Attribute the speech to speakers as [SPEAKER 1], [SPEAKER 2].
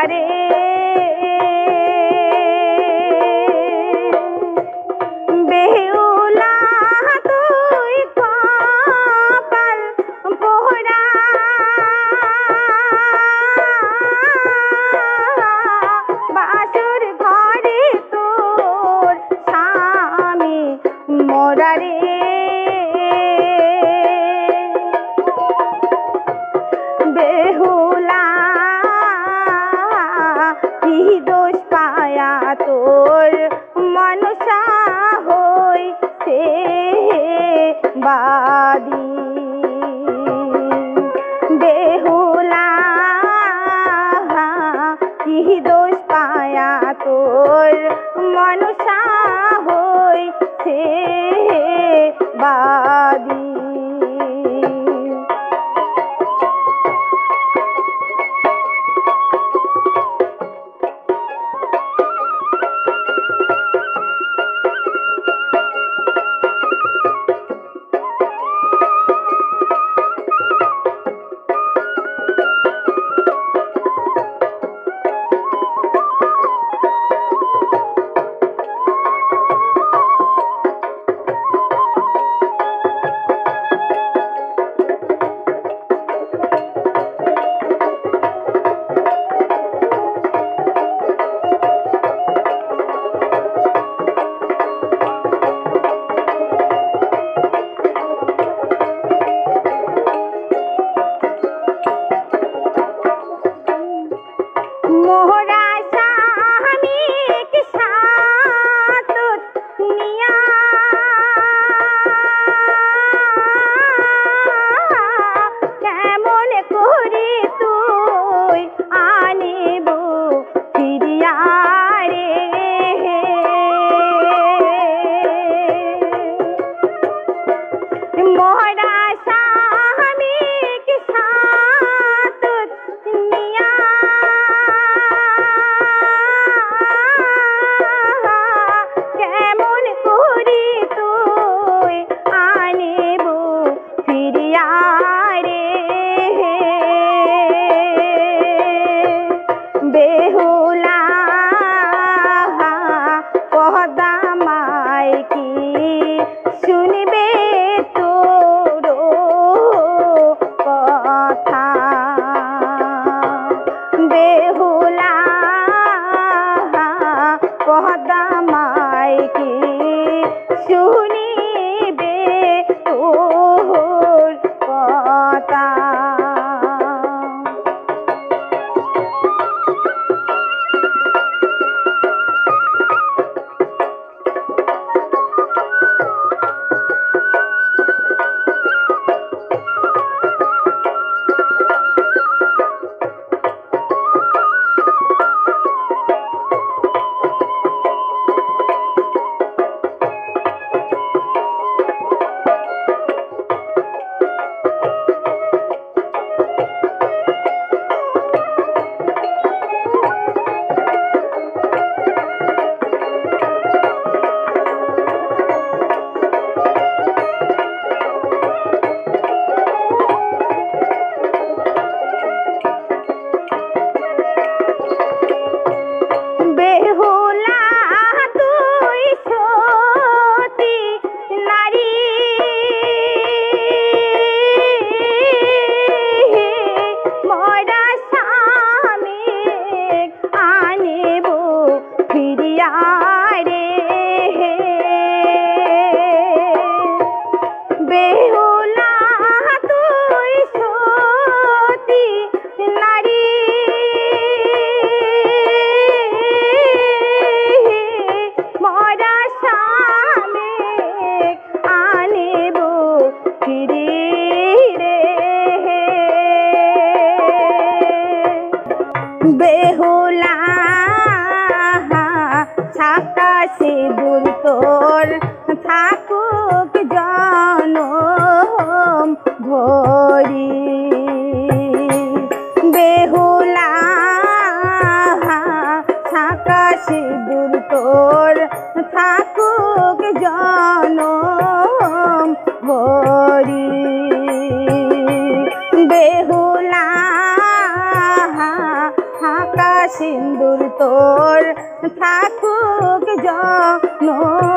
[SPEAKER 1] রে বেহুলা তুই কপাল পোড়া বাসুর ঘরে তোর স্বামী মোরা রে বেহুলা কি দোষ পায়া তোর মনসা হইছে বাদী বেহুলা কি দোষ পায়া তোর মনসা হইছে বাদী मोहरा स्वामी के साथ दुनिया केमन करे तुई आनिब फिरिया रे मोहरा स्वामी के साथ दुनिया কেমন করি তুই আনিব ফিরিয়া রে বেহুলা পদামাই কি শুনবে তোর কথা বেহুলা পদামাই কি শুনিবে তোর কথা বেহুলা তুই সতী নারী মোরা স্বামী আনিব ফিরিয়া রে বেহুলা তুই সতী নারী মোরা স্বামী আনিব ফিরি রে বেহুলা ছাকা সিঁদুর তোর থাকুক জনম ভরি বেহুলা ছাকা সিঁদুর তোর থাকুক জনম ভরি বেহুলা হাকা সিন্দুর তোর থাকুক জন